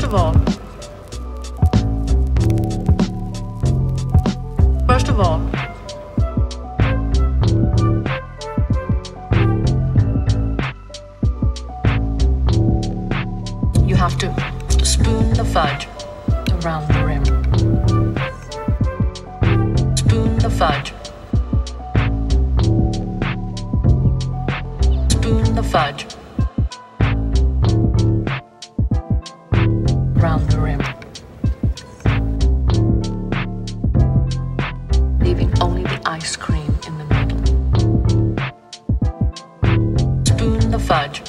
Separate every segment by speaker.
Speaker 1: of all, you have to spoon the fudge around the rim. Spoon the fudge. Spoon the fudge around the rim, leaving only the ice cream in the middle. Spoon the fudge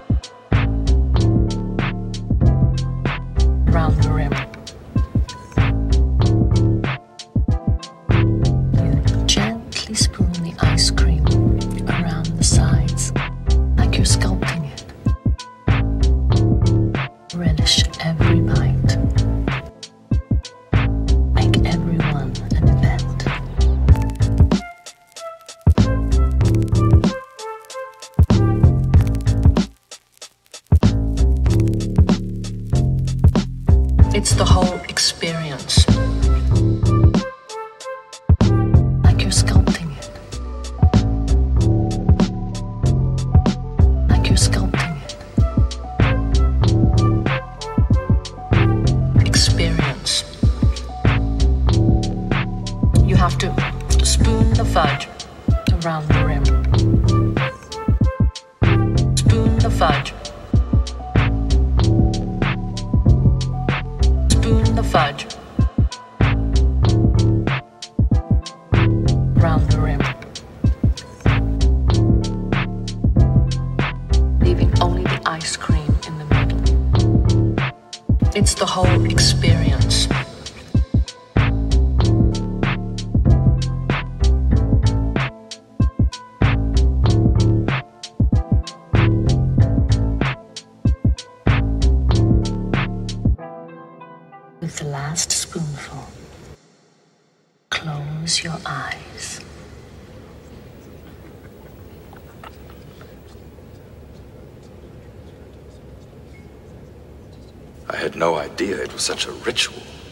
Speaker 1: around the rim. You gently spoon the ice cream around the sides, like you're sculpting it. Relish every bite. Make everyone an event. It's the whole experience. Like you're sculpting it. Like you're sculpting it. Experience. You have to spoon the fudge around the rim. Spoon the fudge. Spoon the fudge around the rim, leaving only the ice cream in the middle. It's the whole experience. With the last spoonful, close your eyes.
Speaker 2: I had no idea it was such a ritual.